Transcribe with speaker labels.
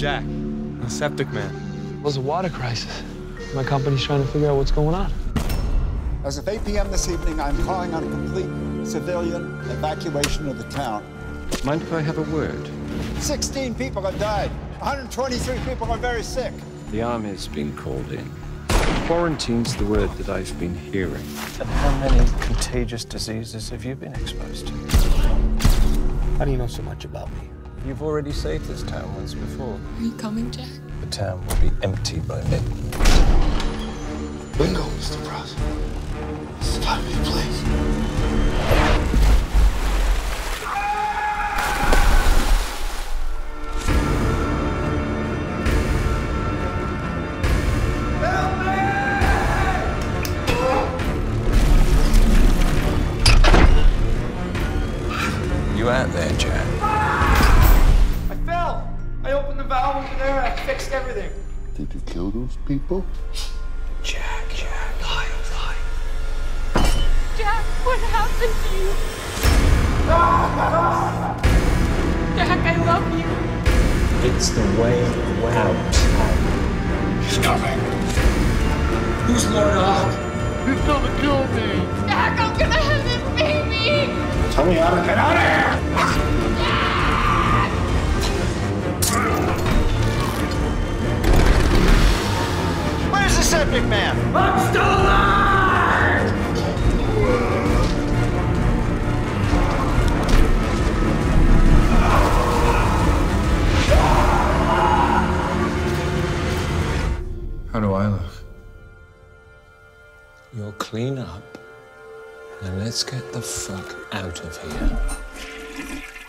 Speaker 1: Jack, a septic man.
Speaker 2: There's a water crisis. My company's trying to figure out what's going on.
Speaker 3: As of 8 p.m. this evening, I'm calling on a complete civilian evacuation of the town.
Speaker 4: Mind if I have a word?
Speaker 3: 16 people have died. 123 people are very sick.
Speaker 4: The army's been called in. Quarantine's the word that I've been hearing.
Speaker 5: And how many contagious diseases have you been exposed to?
Speaker 2: How do you know so much about me?
Speaker 5: You've already saved this town once before.
Speaker 6: Are you coming, Jack?
Speaker 5: The town will be empty by mid.
Speaker 7: Bingo, Mr. Ross. This has got to be a place.
Speaker 5: You out there, Jack?
Speaker 8: I fell! I opened the valve over there and I fixed everything.
Speaker 7: Did you kill those people?
Speaker 5: Jack.
Speaker 7: Lie.
Speaker 6: Jack, what happened to you? Jack, I love you.
Speaker 5: It's the way out.
Speaker 7: He's coming.
Speaker 8: Who's Lord Ock?
Speaker 7: He's gonna kill me.
Speaker 6: Jack, I'm gonna have this baby.
Speaker 7: Tell me how to get out of here.
Speaker 3: Where's the septic man?
Speaker 8: I'm still alive!
Speaker 4: How do I look?
Speaker 5: You'll clean up, and let's get the fuck out of here.